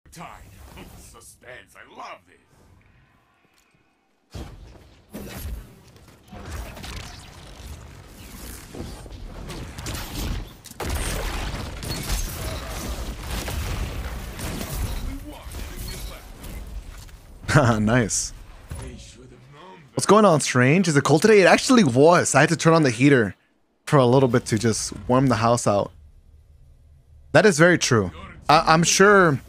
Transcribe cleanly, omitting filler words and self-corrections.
Time. Suspense. I love this. Nice. What's going on, Strange? Is it cold today? It actually was. I had to turn on the heater for a little bit to just warm the house out. That is very true. I'm sure